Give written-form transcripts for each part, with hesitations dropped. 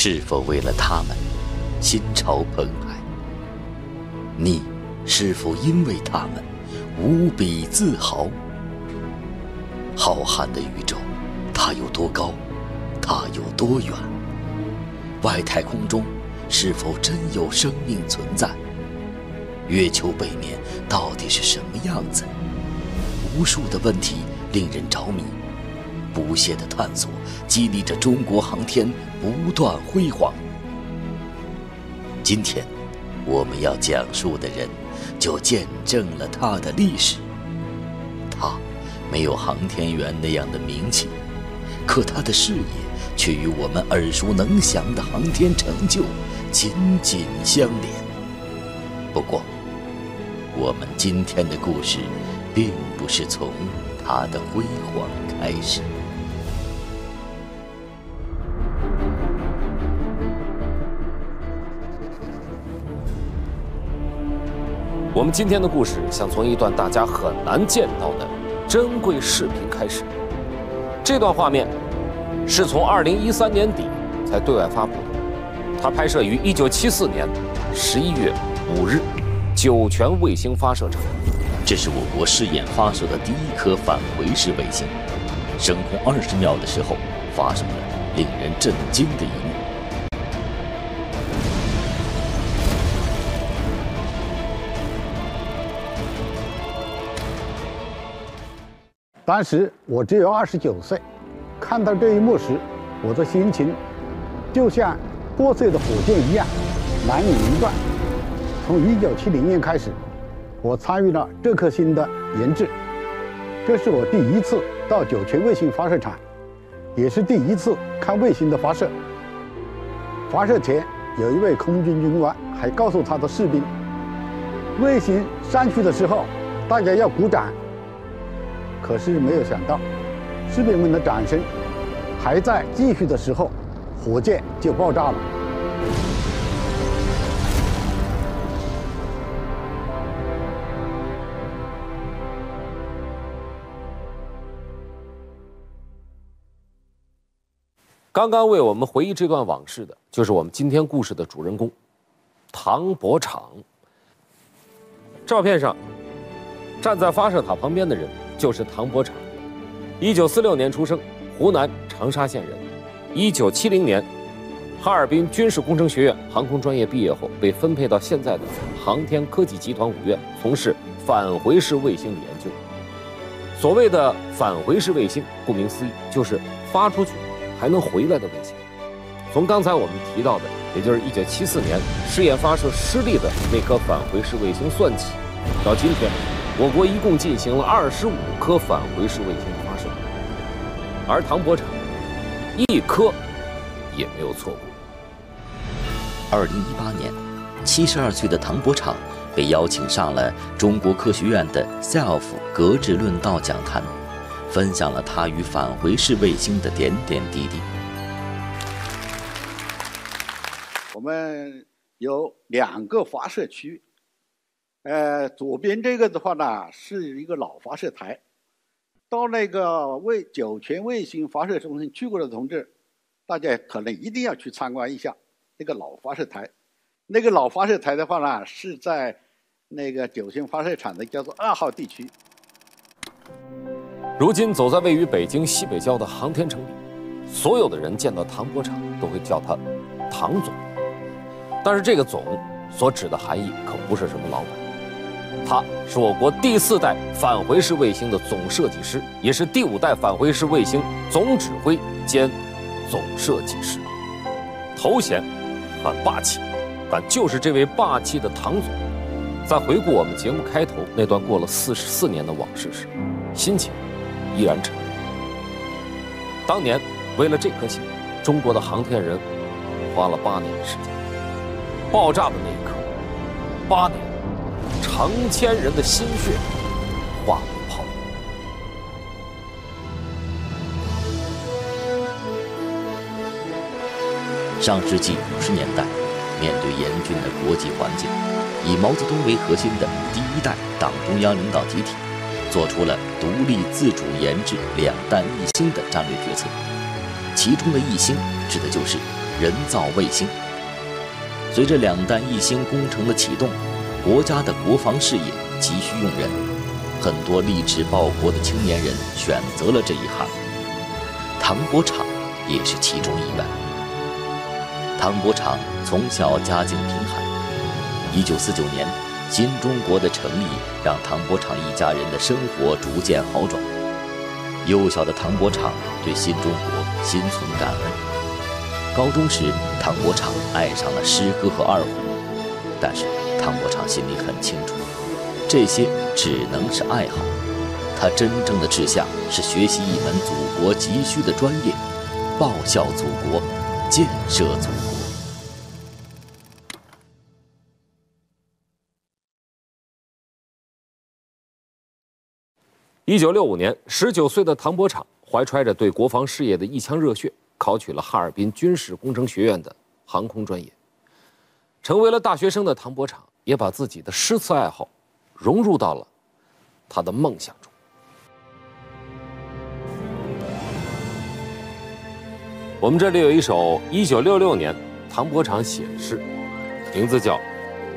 是否为了他们心潮澎湃？你是否因为他们无比自豪？浩瀚的宇宙，它有多高？它有多远？外太空中是否真有生命存在？月球背面到底是什么样子？无数的问题令人着迷，不懈的探索激励着中国航天不断辉煌。今天我们要讲述的人，就见证了他的历史。他没有航天员那样的名气，可他的事业却与我们耳熟能详的航天成就紧紧相连。不过，我们今天的故事并不是从他的辉煌开始。 我们今天的故事想从一段大家很难见到的珍贵视频开始。这段画面是从2013年底才对外发布的，它拍摄于1974年11月5日酒泉卫星发射场。 这是我国试验发射的第一颗返回式卫星，升空20秒的时候，发生了令人震惊的一幕。 当时我只有29岁，看到这一幕时，我的心情就像破碎的火箭一样难以熔断。从1970年开始，我参与了这颗星的研制，这是我第一次到酒泉卫星发射场，也是第一次看卫星的发射。发射前，有一位空军军官还告诉他的士兵，卫星上去的时候，大家要鼓掌。可是没有想到，士兵们的掌声还在继续的时候，火箭就爆炸了。 刚刚为我们回忆这段往事的，就是我们今天故事的主人公唐伯昶。照片上站在发射塔旁边的人就是唐伯昶，1946年出生，湖南长沙县人。1970年，哈尔滨军事工程学院航空专业毕业后，被分配到现在的航天科技集团5院，从事返回式卫星的研究。所谓的返回式卫星，顾名思义，就是发出去还能回来的卫星。从刚才我们提到的，也就是1974年试验发射失利的那颗返回式卫星算起，到今天，我国一共进行了25颗返回式卫星的发射，而唐伯昶一颗也没有错过。 2018年，72岁的唐伯昶被邀请上了中国科学院的 SELF 格致论道讲坛，分享了他与返回式卫星的点点滴滴。 我们有2个发射区，左边这个的话呢是一个老发射台，到那个酒泉卫星发射中心去过的同志，大家可能一定要去参观一下那个老发射台。那个老发射台的话呢，是在那个酒泉发射场的叫做2号地区。 如今走在位于北京西北郊的航天城里，所有的人见到唐伯昶都会叫他唐总。但是这个总所指的含义可不是什么老板，他是我国第4代返回式卫星的总设计师，也是第5代返回式卫星总指挥兼总设计师。头衔很霸气，但就是这位霸气的唐总，在回顾我们节目开头那段过了44年的往事时，心情依然沉重。当年为了这颗星，中国的航天人花了8年的时间。爆炸的那一刻，8年，成千人的心血化为泡沫。 上世纪50年代，面对严峻的国际环境，以毛泽东为核心的第1代党中央领导集体，做出了独立自主研制2弹一星的战略决策。其中的一星指的就是人造卫星。随着两弹一星工程的启动，国家的国防事业急需用人，很多立志报国的青年人选择了这一行。唐伯昶也是其中一员。唐伯昶从小家境贫寒，1949年，新中国的成立让唐伯昶一家人的生活逐渐好转。幼小的唐伯昶对新中国心存感恩。高中时，唐伯昶爱上了诗歌和二胡，但是唐伯昶心里很清楚，这些只能是爱好。他真正的志向是学习一门祖国急需的专业，报效祖国，建设祖国。 1965年，19岁的唐伯昶怀揣着对国防事业的一腔热血，考取了哈尔滨军事工程学院的航空专业。成为了大学生的唐伯昶，也把自己的诗词爱好融入到了他的梦想中。我们这里有一首1966年唐伯昶写的诗，名字叫《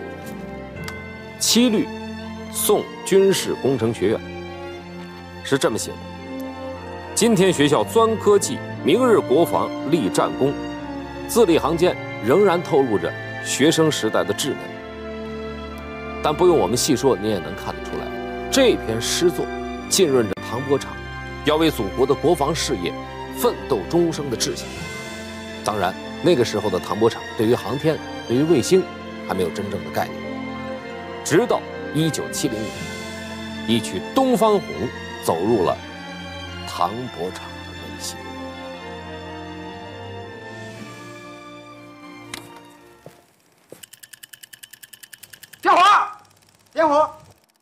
七律送军事工程学院》，是这么写的：今天学校钻科技，明日国防立战功。字里行间仍然透露着学生时代的稚嫩，但不用我们细说，你也能看得出来，这篇诗作浸润着唐伯昶要为祖国的国防事业奋斗终生的志向。当然，那个时候的唐伯昶对于航天、对于卫星还没有真正的概念。直到1970年，一曲《东方红》走入了唐伯昶的内心。 点火！点火！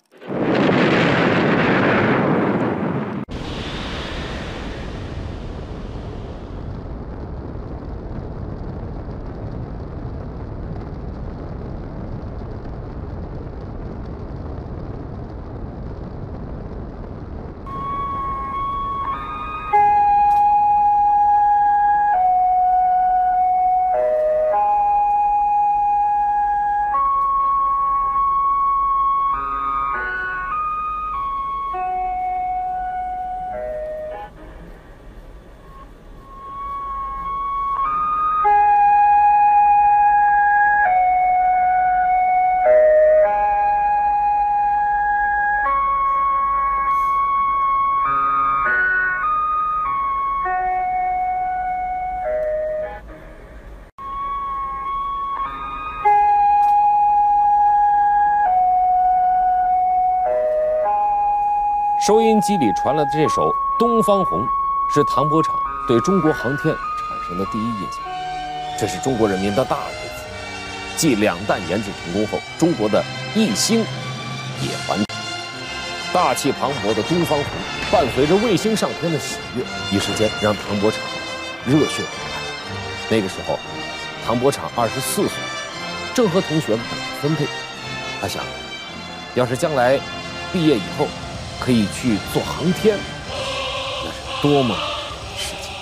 收音机里传来的这首《东方红》，是唐伯昶对中国航天产生的第一印象。这是中国人民的大日子。继两弹研制成功后，中国的一星也完成。大气磅礴的东方红，伴随着卫星上天的喜悦，一时间让唐伯昶热血澎湃。那个时候，唐伯昶24岁，正和同学们分配。他想，要是将来毕业以后可以去做航天，那是多么好的事情！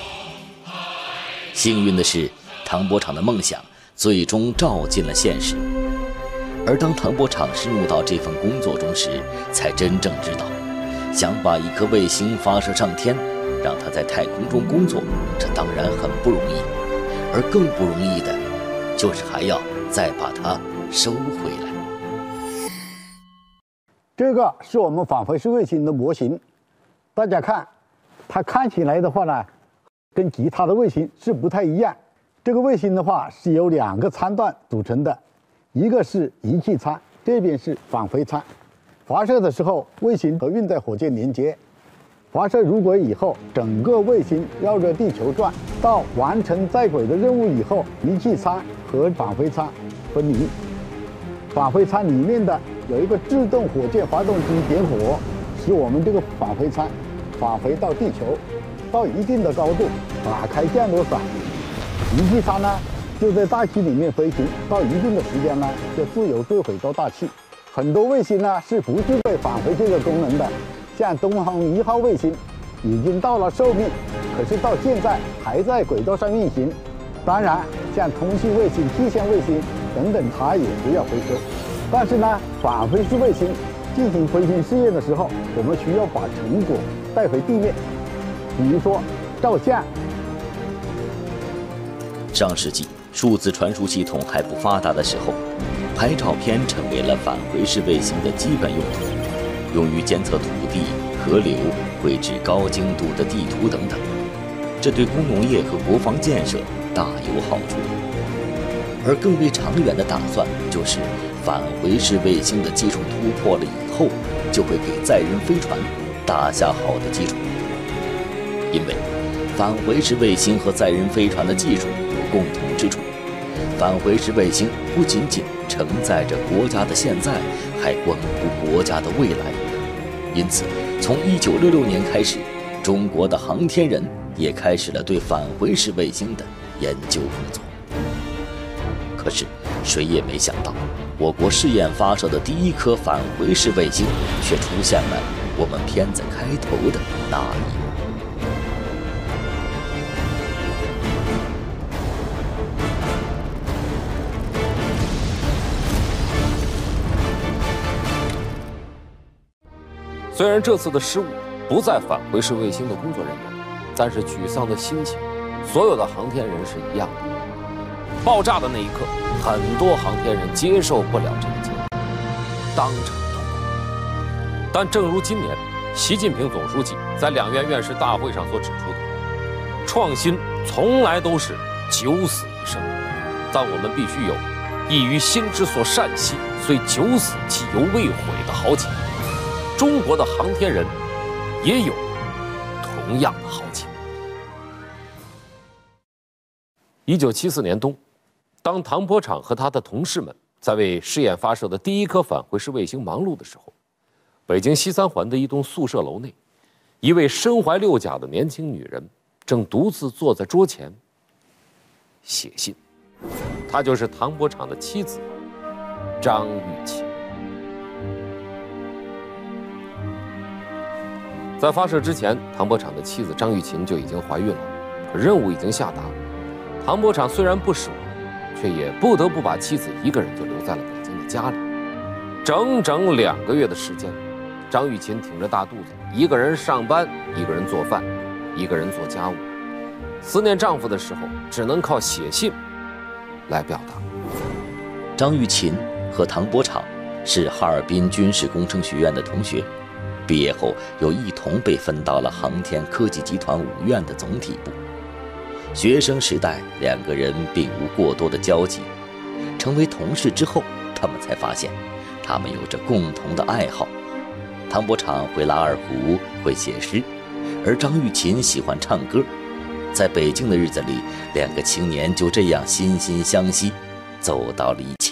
幸运的是，唐伯昶的梦想最终照进了现实。而当唐伯昶深入到这份工作中时，才真正知道，想把一颗卫星发射上天，让它在太空中工作，这当然很不容易，而更不容易的，就是还要再把它收回来。 这个是我们返回式卫星的模型，大家看，它看起来的话呢，跟其他的卫星是不太一样。这个卫星的话是由2个舱段组成的，一个是仪器舱，这边是返回舱。发射的时候，卫星和运载火箭连接，发射入轨以后，整个卫星绕着地球转，到完成在轨的任务以后，仪器舱和返回舱分离。返回舱里面的有一个自动火箭发动机点火，使我们这个返回舱返回到地球，到一定的高度打开降落伞。仪器舱呢就在大气里面飞行，到一定的时间呢就自由坠毁到大气。很多卫星呢是不具备返回这个功能的，像东方红1号卫星已经到了寿命，可是到现在还在轨道上运行。 当然，像通信卫星、地线卫星等等，它也不要回收。但是呢，返回式卫星进行飞行试验的时候，我们需要把成果带回地面，比如说照相。 上世纪数字传输系统还不发达的时候，拍照片成为了返回式卫星的基本用途，用于监测土地、河流、绘制高精度的地图等等。这对工农业和国防建设大有好处。而更为长远的打算就是，返回式卫星的技术突破了以后，就会给载人飞船打下好的基础。因为返回式卫星和载人飞船的技术有共同之处，返回式卫星不仅仅承载着国家的现在，还关乎国家的未来。因此，从1966年开始，中国的航天人也开始了对返回式卫星的研究工作。可是，谁也没想到，我国试验发射的第一颗返回式卫星，却出现了我们片子开头的那一幕。 虽然这次的失误不在返回式卫星的工作人员，但是沮丧的心情，所有的航天人是一样的。爆炸的那一刻，很多航天人接受不了这个结果，当场痛哭。但正如今年习近平总书记在两院院士大会上所指出的，创新从来都是九死一生，但我们必须有异于心之所善兮，虽九死其犹未悔的豪情。中国的航天人也有同样的豪情。1974年冬，当唐伯昶和他的同事们在为试验发射的第一颗返回式卫星忙碌的时候，北京西三环的一栋宿舍楼内，一位身怀六甲的年轻女人正独自坐在桌前写信。她就是唐伯昶的妻子张玉琴。在发射之前，唐伯昶的妻子张玉琴就已经怀孕了，可任务已经下达。唐伯昶虽然不舍，却也不得不把妻子一个人就留在了北京的家里。整整2个月的时间，张玉琴挺着大肚子，一个人上班，一个人做饭，一个人做家务。思念丈夫的时候，只能靠写信来表达。 张玉琴和唐伯昶是哈尔滨军事工程学院的同学。毕业后又一同被分到了航天科技集团5院的总体部。学生时代2个人并无过多的交集，成为同事之后，他们才发现他们有着共同的爱好。唐伯昶会拉二胡，会写诗，而张玉琴喜欢唱歌。在北京的日子里，2个青年就这样惺惺相惜，走到了一起。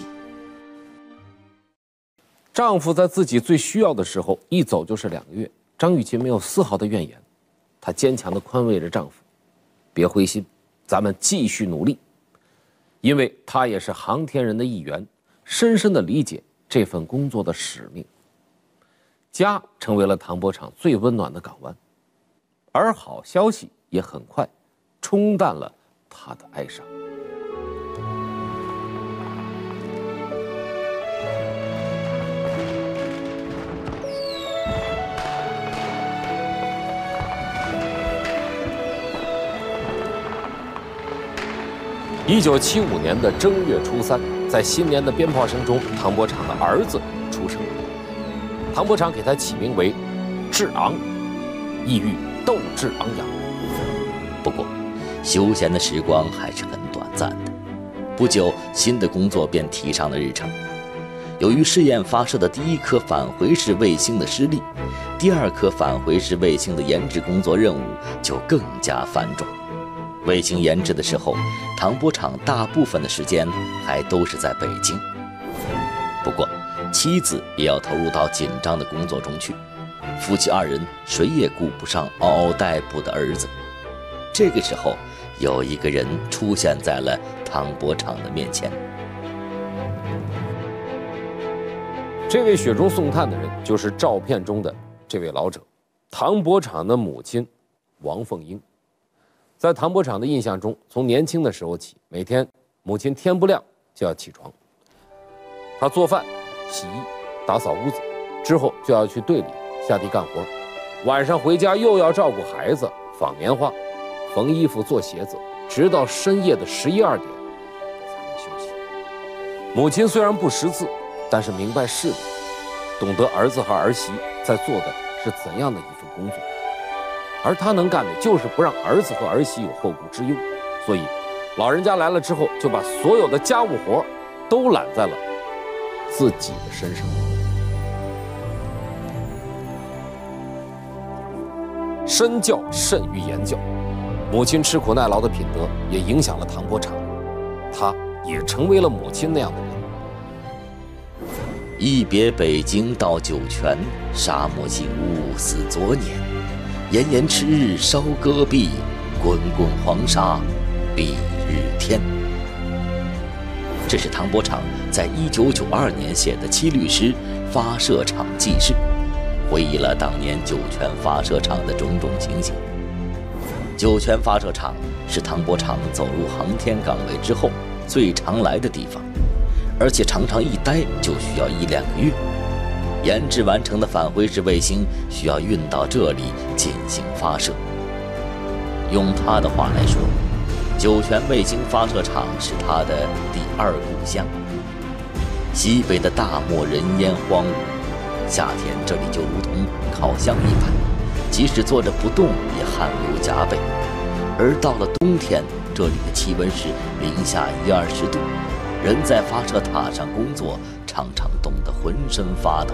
丈夫在自己最需要的时候一走就是2个月，张玉琴没有丝毫的怨言，她坚强地宽慰着丈夫：“别灰心，咱们继续努力。”因为她也是航天人的一员，深深地理解这份工作的使命。家成为了唐伯昶最温暖的港湾，而好消息也很快冲淡了他的哀伤。1975年的正月初3，在新年的鞭炮声中，唐伯昶的儿子出生。唐伯昶给他起名为志昂，意欲斗志昂扬。 不过，休闲的时光还是很短暂的。不久，新的工作便提上了日程。由于试验发射的第一颗返回式卫星的失利，第2颗返回式卫星的研制工作任务就更加繁重。卫星研制的时候，唐伯昶大部分的时间还都是在北京。不过，妻子也要投入到紧张的工作中去，夫妻2人谁也顾不上嗷嗷待哺的儿子。这个时候，有一个人出现在了唐伯昶的面前。 这位雪中送炭的人，就是照片中的这位老者，唐伯昶的母亲王凤英。 在唐伯昶的印象中，从年轻的时候起，每天母亲天不亮就要起床，他做饭、洗衣、打扫屋子，之后就要去队里下地干活，晚上回家又要照顾孩子、纺棉花、缝衣服、做鞋子，直到深夜的11、12点才能休息。母亲虽然不识字，但是明白事理，懂得儿子和儿媳在做的是怎样的一份工作，而他能干的就是不让儿子和儿媳有后顾之忧，所以老人家来了之后，就把所有的家务活都揽在了自己的身上。身教甚于言教，母亲吃苦耐劳的品德也影响了唐伯昶，他也成为了母亲那样的人。 一别北京到酒泉，沙漠静物似昨年。炎炎赤日烧戈壁，滚滚黄沙蔽日天。这是唐伯昶在1992年写的七律诗《发射场记事》，回忆了当年酒泉发射场的种种情形。酒泉发射场是唐伯昶走入航天岗位之后最常来的地方，而且常常一待就需要1、2个月。研制完成的返回式卫星需要运到这里进行发射。用他的话来说，酒泉卫星发射场是他的第2故乡。西北的大漠人烟荒芜，夏天这里就如同烤箱一般，即使坐着不动也汗流浃背。而到了冬天，这里的气温是零下10-20度，人在发射塔上工作，常常冻得浑身发抖。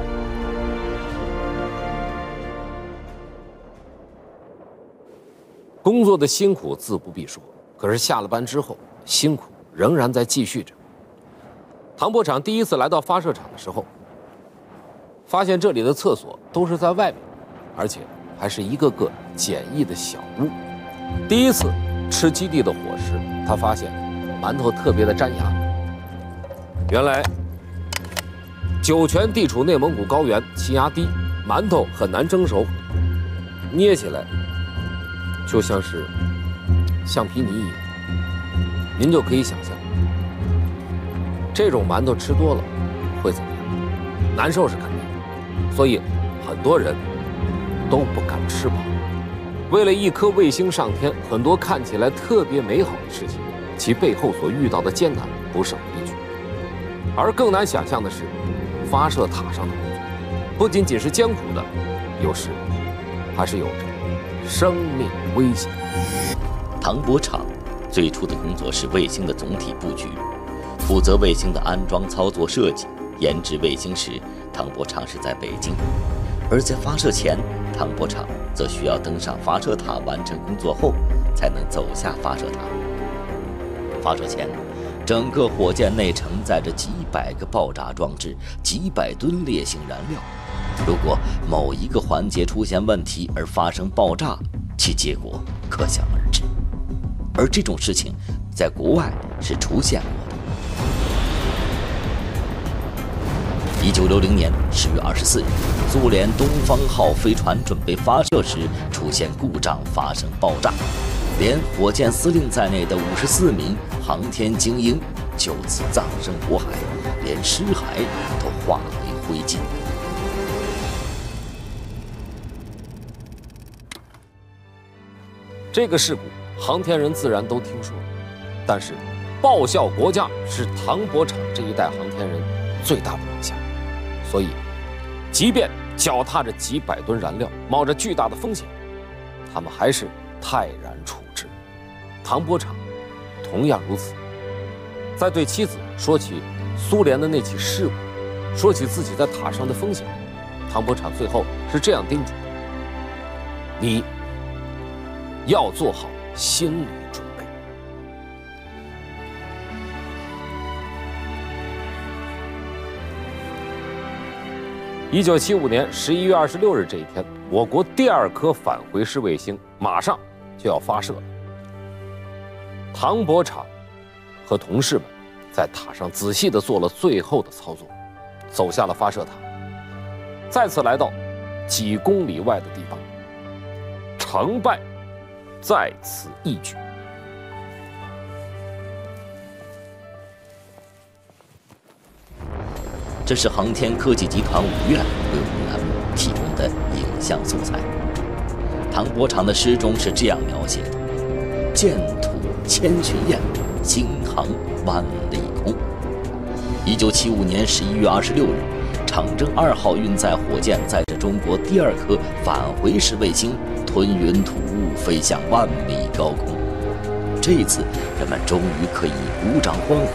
工作的辛苦自不必说，可是下了班之后，辛苦仍然在继续着。唐伯昶第一次来到发射场的时候，发现这里的厕所都是在外面，而且还是一个个简易的小屋。第一次吃基地的伙食，他发现馒头特别的粘牙。原来酒泉地处内蒙古高原，气压低，馒头很难蒸熟，捏起来就像是橡皮泥一样。您就可以想象，这种馒头吃多了会怎么样？难受是肯定的，所以很多人都不敢吃饱。为了一颗卫星上天，很多看起来特别美好的事情，其背后所遇到的艰难不胜枚举。而更难想象的是，发射塔上的工作不仅仅是艰苦的，有时还是有着生命危险。 唐伯昶最初的工作是卫星的总体布局，负责卫星的安装、操作、设计。研制卫星时，唐伯昶是在北京，而在发射前，唐伯昶则需要登上发射塔完成工作后，才能走下发射塔。发射前，整个火箭内承载着几百个爆炸装置，几百吨烈性燃料。如果某一个环节出现问题而发生爆炸，其结果可想而知。而这种事情在国外是出现过的。1960年10月24日，苏联东方号飞船准备发射时出现故障，发生爆炸，连火箭司令在内的54名航天精英就此葬身火海，连尸骸都化为灰烬。 这个事故，航天人自然都听说，但是报效国家是唐伯昶这一代航天人最大的梦想。所以，即便脚踏着几百吨燃料，冒着巨大的风险，他们还是泰然处之。唐伯昶同样如此。在对妻子说起苏联的那起事故，说起自己在塔上的风险，唐伯昶最后是这样叮嘱：你要做好心理准备。1975年11月26日这一天，我国第2颗返回式卫星马上就要发射了。唐伯昶和同事们在塔上仔细地做了最后的操作，走下了发射塔，再次来到几公里外的地方，成败在此一举。 这是航天科技集团5院为我们栏目提供的影像素材。唐伯昌的诗中是这样描写的：剑吐千寻焰，星航万里空。1975年11月26日，长征2号运载火箭载着中国第2颗返回式卫星吞云吐雾，飞向万米高空。这一次，人们终于可以鼓掌欢呼。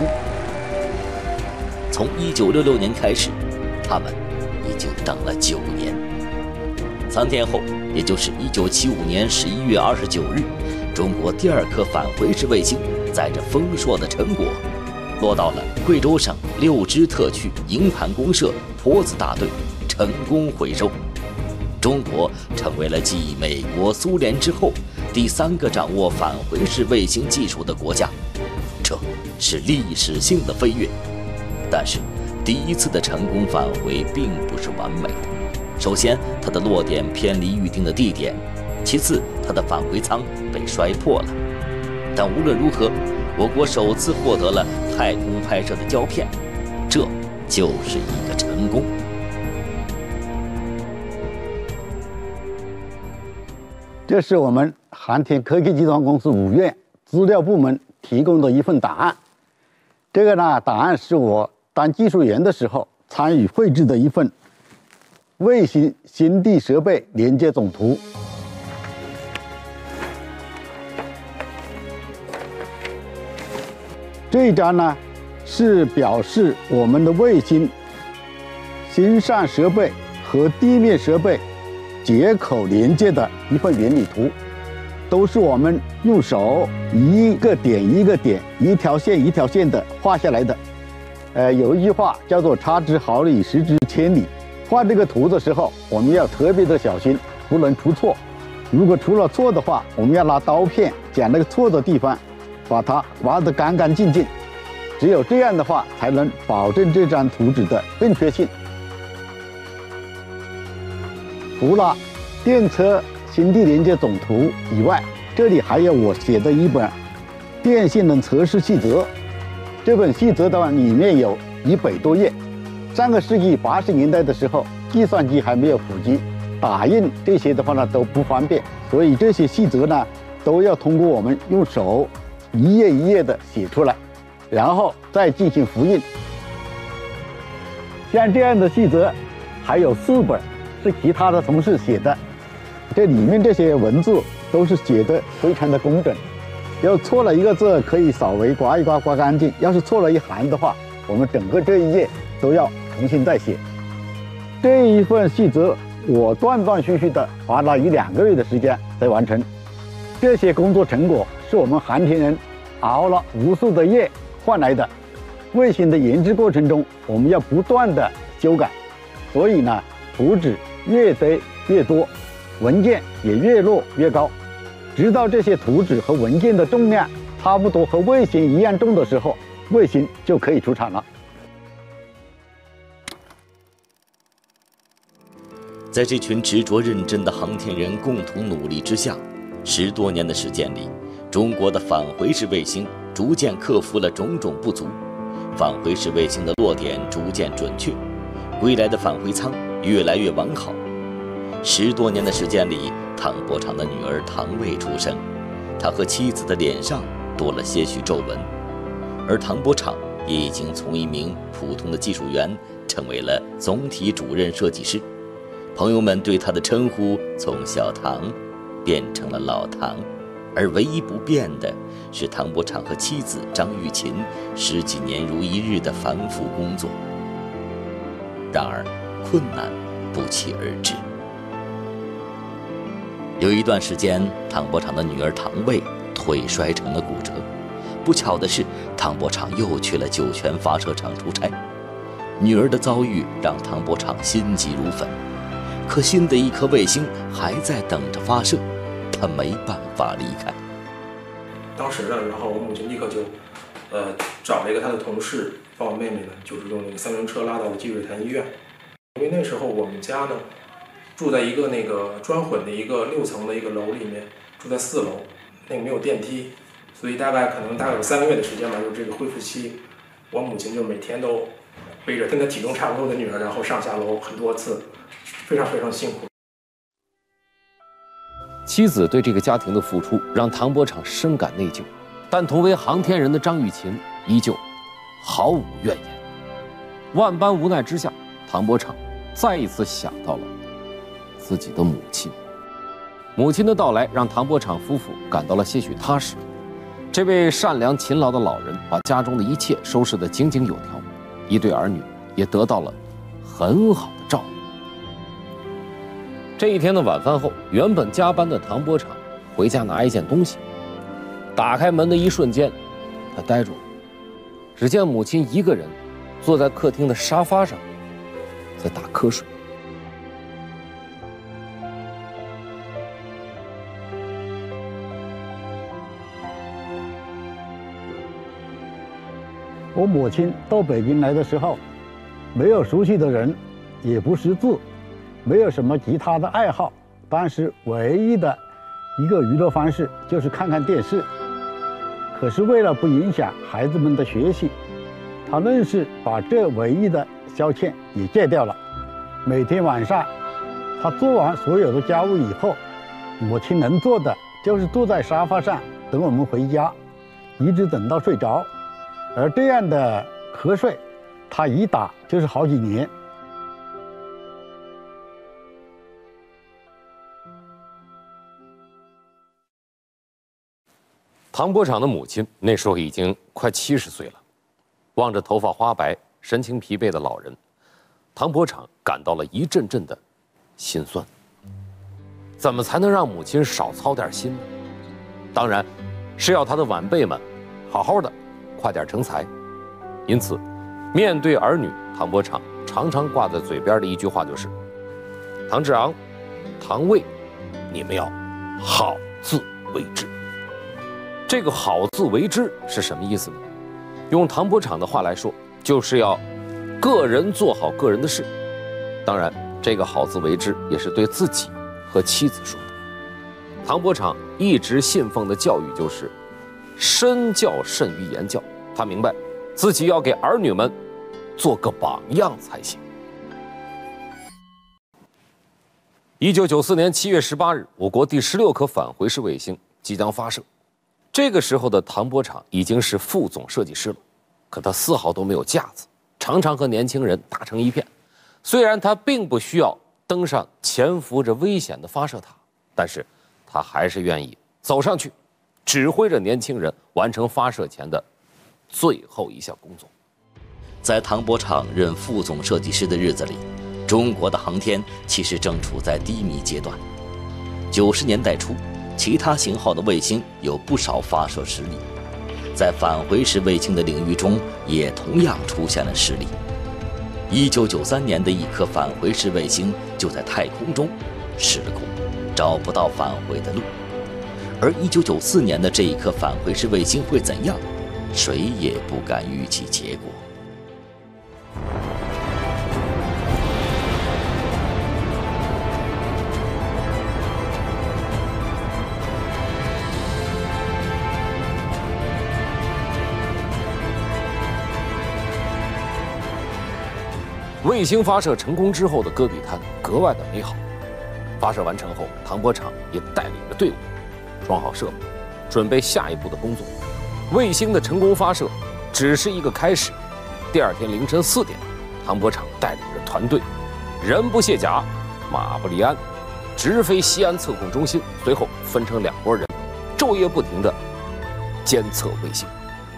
从1966年开始，他们已经等了9年。3天后，也就是1975年11月29日，中国第2颗返回式卫星载着丰硕的成果，落到了贵州省六支特区营盘公社坡子大队，成功回收。中国成为了继美国、苏联之后第3个掌握返回式卫星技术的国家，这是历史性的飞跃。但是，第一次的成功返回并不是完美的。首先，它的落点偏离预定的地点；其次，它的返回舱被摔破了。但无论如何，我国首次获得了太空拍摄的胶片，这就是一个成功。 这是我们航天科技集团公司5院资料部门提供的一份档案。这个呢，档案是我当技术员的时候参与绘制的一份卫星星地设备连接总图。这一张呢，是表示我们的卫星星上设备和地面设备接口连接的一份原理图，都是我们用手一个点一个点、一条线一条线的画下来的。有一句话叫做"差之毫厘，失之千里"。画这个图的时候，我们要特别的小心，不能出错。如果出了错的话，我们要拿刀片将那个错的地方，把它挖得干干净净。只有这样的话，才能保证这张图纸的正确性。除了电车星地连接总图以外，这里还有我写的一本电性能测试细则。这本细则的话，里面有100多页。上个世纪80年代的时候，计算机还没有普及，打印这些的话呢都不方便，所以这些细则呢都要通过我们用手一页一页的写出来，然后再进行复印。像这样的细则还有4本是其他的同事写的，这里面这些文字都是写的非常的工整。要错了一个字，可以稍微刮一刮，刮干净；要是错了一行的话，我们整个这一页都要重新再写。这一份细则，我断断续续的花了1、2个月的时间才完成。这些工作成果是我们航天人熬了无数的夜换来的。卫星的研制过程中，我们要不断的修改，所以呢，图纸越堆越多，文件也越摞越高。直到这些图纸和文件的重量差不多和卫星一样重的时候，卫星就可以出厂了。 在这群执着认真的航天人共同努力之下，10多年的时间里，中国的返回式卫星逐渐克服了种种不足，返回式卫星的落点逐渐准确，归来的返回舱越来越完好。10多年的时间里，唐伯昌的女儿唐卫出生，他和妻子的脸上多了些许皱纹，而唐伯昌也已经从一名普通的技术员成为了总体主任设计师。朋友们对他的称呼从小唐变成了老唐，而唯一不变的是唐伯昌和妻子张玉琴10几年如一日的反复工作。然而困难不期而至。有一段时间，唐伯昌的女儿唐卫腿摔成了骨折。不巧的是，唐伯昌又去了酒泉发射场出差。女儿的遭遇让唐伯昌心急如焚，可新的一颗卫星还在等着发射，他没办法离开。 当时呢，然后我母亲立刻就，找了一个她的同事，把我妹妹呢，就是用那个3轮车拉到了积水潭医院。因为那时候我们家呢，住在一个那个砖混的一个6层的一个楼里面，住在4楼，那个没有电梯，所以大概有3个月的时间吧，就是这个恢复期。 我母亲就每天都背着跟她体重差不多的女儿，然后上下楼很多次，非常非常辛苦。 妻子对这个家庭的付出让唐伯昶深感内疚，但同为航天人的张玉琴依旧毫无怨言。万般无奈之下，唐伯昶再一次想到了自己的母亲。母亲的到来让唐伯昶夫妇感到了些许踏实。这位善良勤劳的老人把家中的一切收拾得井井有条，一对儿女也得到了很好的照顾。这一天的晚饭后，原本加班的唐伯昶回家拿一件东西，打开门的一瞬间，他呆住了。只见母亲一个人坐在客厅的沙发上，在打瞌睡。 我母亲到北京来的时候，没有熟悉的人，也不识字，没有什么其他的爱好，当时唯一的一个娱乐方式就是看看电视。可是为了不影响孩子们的学习，他硬是把这唯一的消遣也戒掉了。每天晚上，他做完所有的家务以后，母亲能做的就是坐在沙发上等我们回家，一直等到睡着。而这样的瞌睡，他一打就是好几年。 唐伯昶的母亲那时候已经快70岁了，望着头发花白、神情疲惫的老人，唐伯昶感到了一阵阵的心酸。怎么才能让母亲少操点心呢？当然，是要他的晚辈们好好的，快点成才。因此，面对儿女，唐伯昶常常挂在嘴边的一句话就是：唐志昂、唐卫，你们要好自为之。这个好自为之是什么意思呢？用唐伯昶的话来说，就是要个人做好个人的事。当然，这个好自为之也是对自己和妻子说的。唐伯昶一直信奉的教育就是身教甚于言教，他明白自己要给儿女们做个榜样才行。1994年7月18日，我国第16颗返回式卫星即将发射。这个时候的唐伯昶已经是副总设计师了，可他丝毫都没有架子，常常和年轻人打成一片。虽然他并不需要登上潜伏着危险的发射塔，但是他还是愿意走上去，指挥着年轻人完成发射前的最后一项工作。 在唐伯昶任副总设计师的日子里，中国的航天其实正处在低迷阶段。90年代初，其他型号的卫星有不少发射失利，在返回式卫星的领域中也同样出现了失利。1993年的一颗返回式卫星就在太空中失了控，找不到返回的路。而1994年的这一颗返回式卫星会怎样，谁也不敢预期结果。 卫星发射成功之后的戈壁滩格外的美好。发射完成后，唐伯昶也带领着队伍装好设备，准备下一步的工作。卫星的成功发射只是一个开始。第二天凌晨4点，唐伯昶带领着团队，人不卸甲，马不离鞍，直飞西安测控中心，随后分成2拨人，昼夜不停地监测卫星。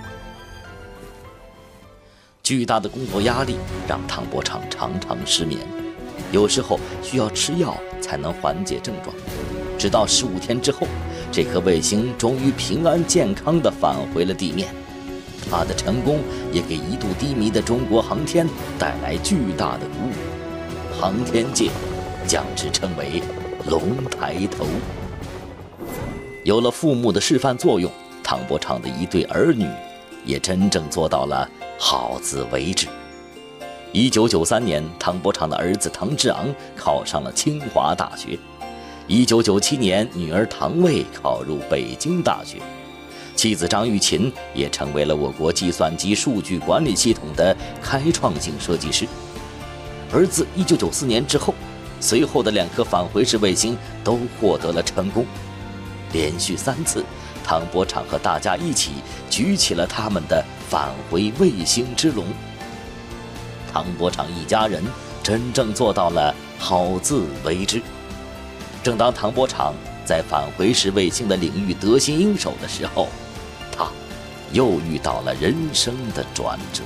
巨大的工作压力让唐伯昶常常失眠，有时候需要吃药才能缓解症状。直到15天之后，这颗卫星终于平安健康地返回了地面。它的成功也给一度低迷的中国航天带来巨大的鼓舞，航天界将之称为龙抬头。有了父母的示范作用，唐伯昶的一对儿女也真正做到了好自为之。1993年，唐伯昶的儿子唐志昂考上了清华大学。1997年，女儿唐卫考入北京大学。 妻子张玉琴也成为了我国计算机数据管理系统的开创性设计师。而自1994年之后，随后的2颗返回式卫星都获得了成功。连续3次，唐伯昌和大家一起举起了他们的返回卫星之龙。唐伯昌一家人真正做到了好自为之。正当唐伯昌在返回式卫星的领域得心应手的时候，他又遇到了人生的转折。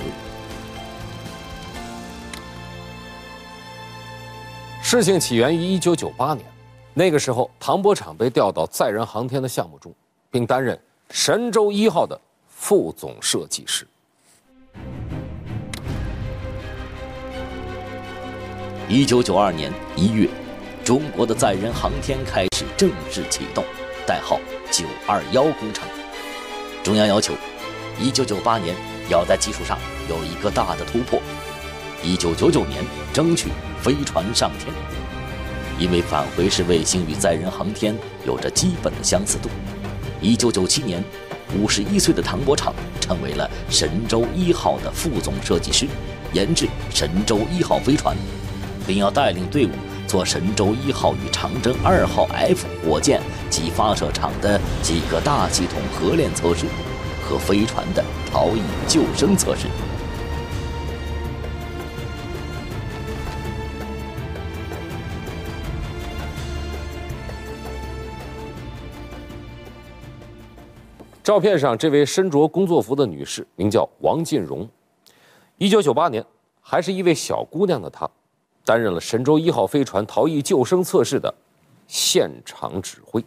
事情起源于1998年，那个时候唐伯昌被调到载人航天的项目中，并担任神舟1号的副总设计师。 1992年1月，中国的载人航天开始正式启动，代号921工程。中央要求1998年要在技术上有一个大的突破，1999年争取飞船上天。因为返回式卫星与载人航天有着基本的相似度，1997年51岁的唐伯昌成为了神舟1号的副总设计师，研制神舟1号飞船，并要带领队伍做神舟1号与长征2号 F 火箭及发射场的几个大系统合练测试和飞船的逃逸救生测试。 照片上这位身着工作服的女士名叫王进荣。1998年，还是一位小姑娘的她，担任了神舟1号飞船逃逸救生测试的现场指挥。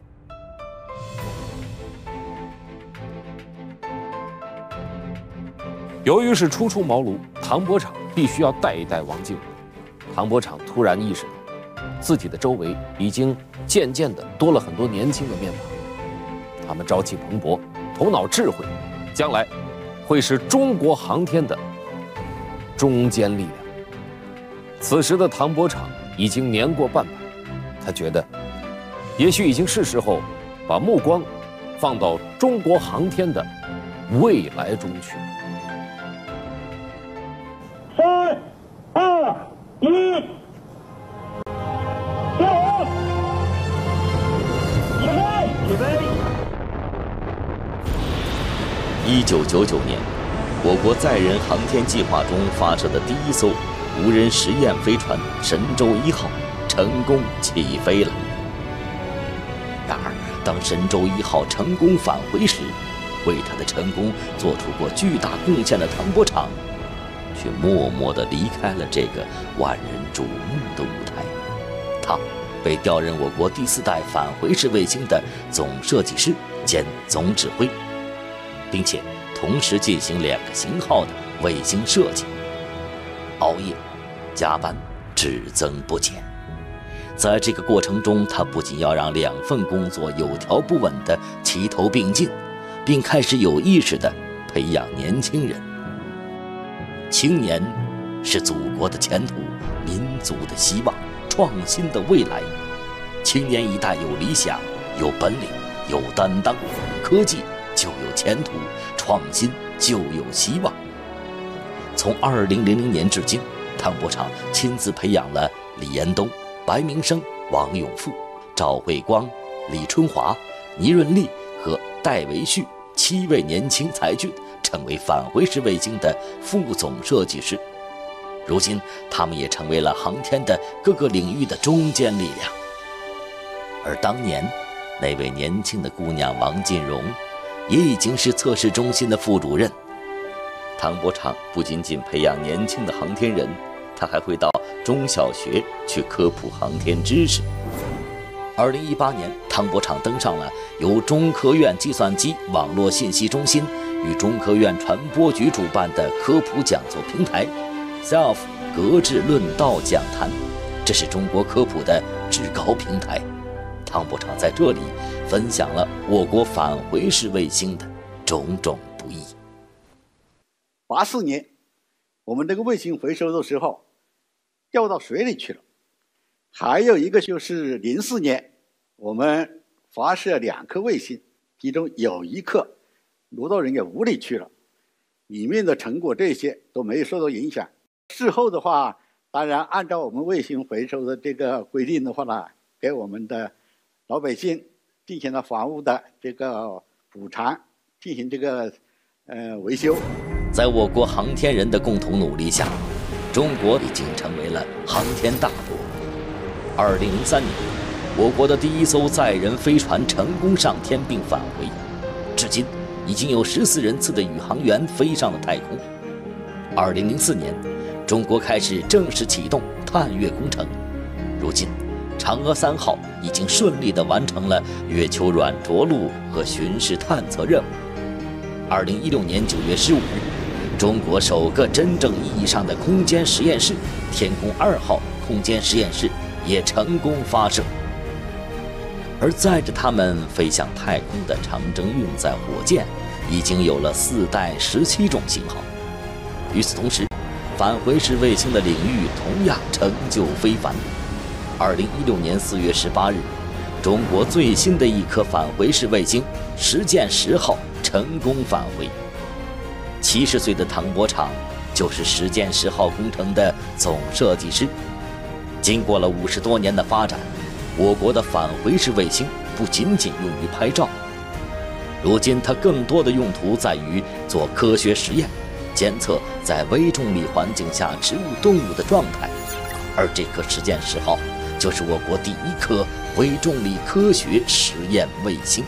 由于是初出茅庐，唐伯昌必须要带一带王进荣。唐伯昌突然意识到，自己的周围已经渐渐地多了很多年轻的面庞。他们朝气蓬勃，头脑智慧，将来会是中国航天的中坚力量。此时的唐伯昌已经年过半百，他觉得也许已经是时候把目光放到中国航天的未来中去。 3、2、1，点火！起飞 ！1999年，我国载人航天计划中发射的第一艘无人实验飞船神舟1号成功起飞了。然而，当神舟1号成功返回时，为他的成功做出过巨大贡献的唐伯昌，却默默地离开了这个万人瞩目的舞台。他被调任我国第4代返回式卫星的总设计师兼总指挥，并且同时进行2个型号的卫星设计。熬夜、加班只增不减。在这个过程中，他不仅要让2份工作有条不紊地齐头并进，并开始有意识地培养年轻人。青年是祖国的前途，民族的希望，创新的未来。青年一代有理想，有本领，有担当，科技就有前途，创新就有希望。从2000年至今，唐伯昌亲自培养了李延东、白明生、王永富、赵慧光、李春华、倪润利和戴维旭7位年轻才俊，成为返回式卫星的副总设计师。如今，他们也成为了航天的各个领域的中坚力量。而当年，那位年轻的姑娘王进荣，也已经是测试中心的副主任。唐伯昌不仅仅培养年轻的航天人，他还会到中小学去科普航天知识。2018年，唐伯昌登上了由中科院计算机网络信息中心与中科院传播局主办的科普讲座平台 SELF 格致论道讲坛，这是中国科普的至高平台。唐伯昌在这里分享了我国返回式卫星的种种不易。 84年，我们这个卫星回收的时候掉到水里去了。还有一个就是04年，我们发射2颗卫星， 其中有一颗落到人家屋里去了，里面的成果这些都没有受到影响。事后的话，当然按照我们卫星回收的这个规定的话呢，给我们的老百姓进行了房屋的这个补偿，进行这个维修。 在我国航天人的共同努力下，中国已经成为了航天大国。2003年，我国的第一艘载人飞船成功上天并返回，至今已经有14人次的宇航员飞上了太空。2004年，中国开始正式启动探月工程。如今，嫦娥3号已经顺利地完成了月球软着陆和巡视探测任务。2016年9月15日，中国首个真正意义上的空间实验室——天宫2号空间实验室也成功发射。而载着他们飞向太空的长征运载火箭，已经有了4代17种型号。与此同时，返回式卫星的领域同样成就非凡。2016年4月18日，中国最新的一颗返回式卫星实践10号成功返回。70岁的唐伯昶就是实践10号工程的总设计师。经过了50多年的发展，我国的返回式卫星不仅仅用于拍照，如今它更多的用途在于做科学实验，监测在微重力环境下植物动物的状态。而这颗实践10号就是我国第一颗微重力科学实验卫星。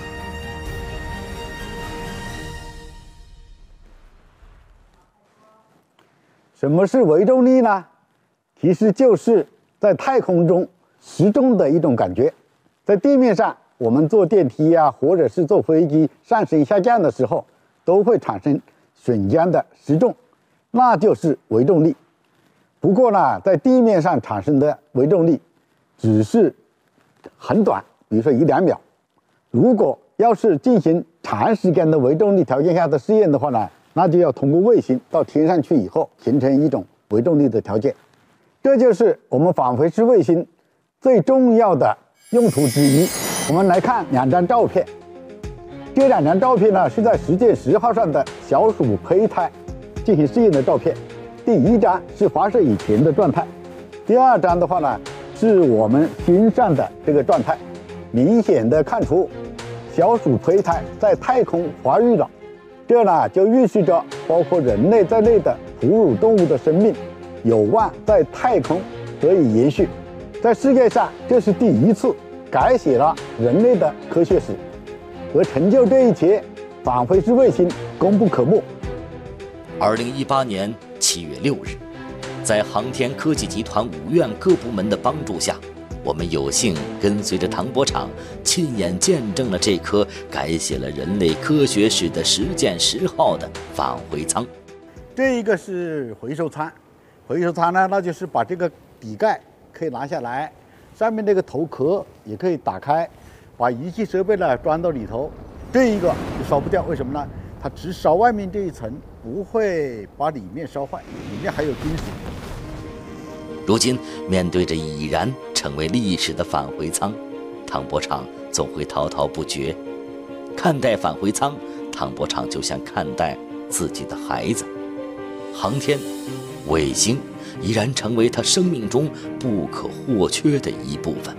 什么是微重力呢？其实就是在太空中时重的一种感觉。在地面上，我们坐电梯啊，或者是坐飞机上升下降的时候，都会产生瞬间的时重，那就是微重力。不过呢，在地面上产生的微重力只是很短，比如说1-2秒。如果要是进行长时间的微重力条件下的试验的话呢，那就要通过卫星到天上去以后，形成一种微重力的条件。这就是我们返回式卫星最重要的用途之一。我们来看2张照片，这2张照片呢是在实践10号上的小鼠胚胎进行试验的照片。第一张是发射以前的状态，第2张的话呢是我们新上的这个状态。明显的看出小鼠胚胎在太空发育了，这呢就预示着包括人类在内的哺乳动物的生命有望在太空得以延续。在世界上，这是第一次改写了人类的科学史，而成就这一切，返回式卫星功不可没。 2018年7月6日，在航天科技集团5院各部门的帮助下，我们有幸跟随着唐伯昶亲眼见证了这颗改写了人类科学史的实践10号的返回舱。 这一个是回收舱，回收舱呢，那就是把这个底盖可以拿下来，上面这个头壳也可以打开，把仪器设备呢装到里头。这一个就烧不掉，为什么呢？它只烧外面这一层，不会把里面烧坏，里面还有金属。 如今面对着已然成为历史的返回舱，唐伯昶总会滔滔不绝。看待返回舱，唐伯昶就像看待自己的孩子。航天、卫星依然成为他生命中不可或缺的一部分。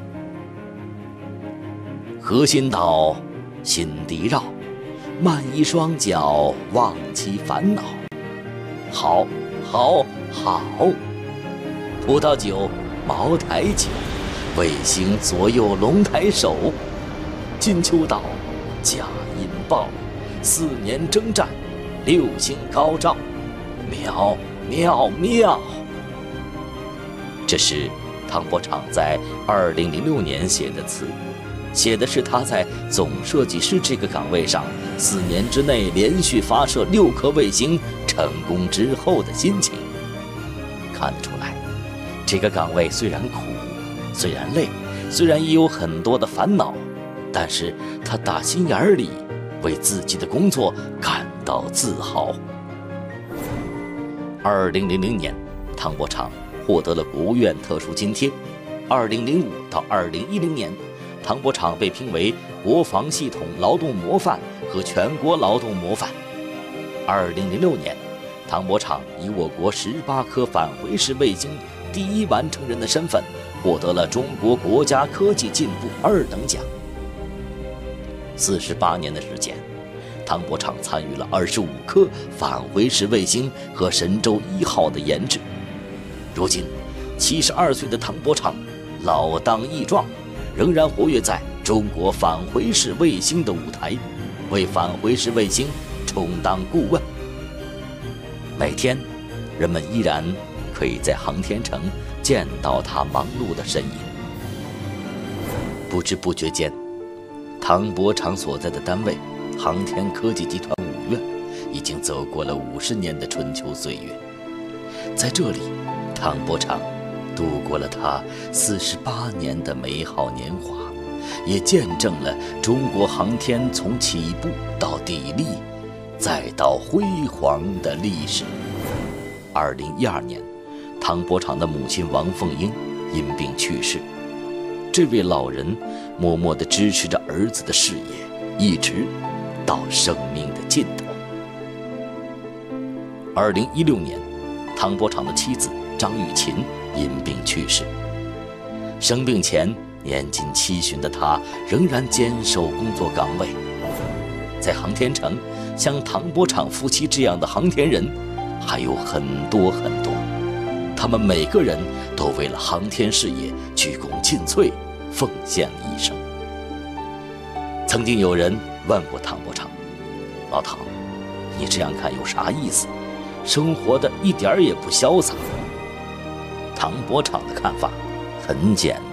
核心岛，心地绕，慢移双脚，忘其烦恼。好，好，好。葡萄酒，茅台酒，卫星左右龙抬手。金秋岛，假音报，4年征战，6星高照，妙妙妙。这是唐伯昶在2006年写的词，写的是他在总设计师这个岗位上4年之内连续发射6颗卫星成功之后的心情。看得出来，这个岗位虽然苦，虽然累，虽然也有很多的烦恼，但是他打心眼里为自己的工作感到自豪。2000年，唐伯昶获得了国务院特殊津贴。2005到2010年，唐伯昶被评为国防系统劳动模范和全国劳动模范。2006年，唐伯昶以我国18颗返回式卫星第一完成人的身份，获得了中国国家科技进步2等奖。48年的时间，唐伯昶参与了25颗返回式卫星和神舟1号的研制。如今，72岁的唐伯昶老当益壮，仍然活跃在中国返回式卫星的舞台，为返回式卫星充当顾问。每天，人们依然可以在航天城见到他忙碌的身影。不知不觉间，唐伯昶所在的单位航天科技集团5院已经走过了50年的春秋岁月。在这里，唐伯昶度过了他48年的美好年华，也见证了中国航天从起步到砥砺再到辉煌的历史。2012年，唐伯昶的母亲王凤英因病去世。这位老人默默地支持着儿子的事业，一直到生命的尽头。2016年，唐伯昶的妻子张玉琴因病去世。生病前年近70的他仍然坚守工作岗位。在航天城，像唐伯昶夫妻这样的航天人还有很多很多，他们每个人都为了航天事业鞠躬尽瘁，奉献了一生。曾经有人问过唐伯昶：“老唐，你这样看有啥意思？生活的一点也不潇洒。”唐伯昶的看法很简单。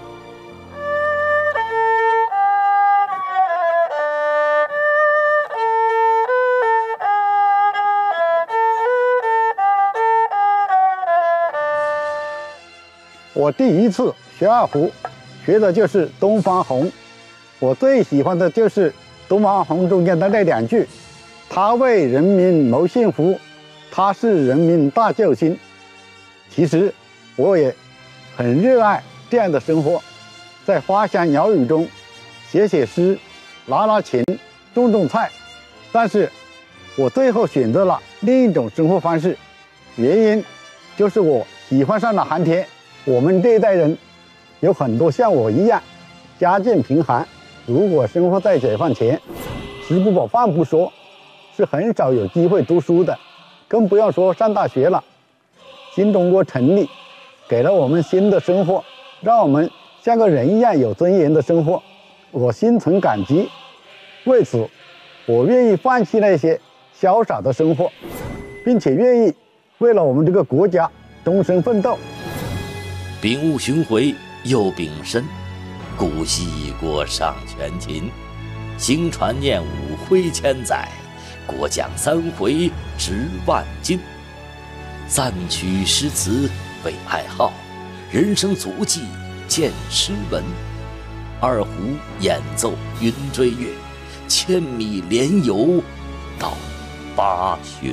我第一次学二胡，学的就是东方红。我最喜欢的就是东方红中间的那2句：“他为人民谋幸福，他是人民大救星。”其实我也很热爱这样的生活，在花香鸟语中写写诗、拉拉琴、种种菜。但是我最后选择了另一种生活方式，原因就是我喜欢上了航天。我们这一代人有很多像我一样家境贫寒，如果生活在解放前，吃不饱饭不说，是很少有机会读书的，更不要说上大学了。新中国成立，给了我们新的生活，让我们像个人一样有尊严的生活，我心存感激。为此，我愿意放弃那些潇洒的生活，并且愿意为了我们这个国家终身奋斗。 丙午巡回又丙申，古稀国上全勤。星传念武挥千载，国将3回值万金。赞曲诗词为爱好，人生足迹见诗文。二胡演奏云追月，1000米连游到8旬。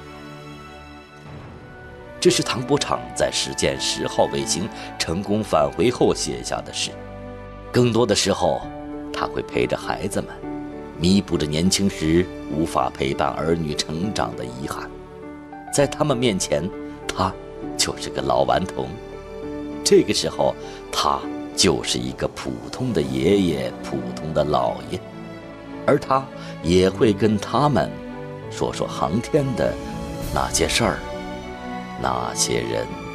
这是唐伯昶在实践10号卫星成功返回后写下的诗。更多的时候，他会陪着孩子们，弥补着年轻时无法陪伴儿女成长的遗憾。在他们面前，他就是个老顽童。这个时候，他就是一个普通的爷爷，普通的姥爷。而他也会跟他们说说航天的那些事儿，那些人。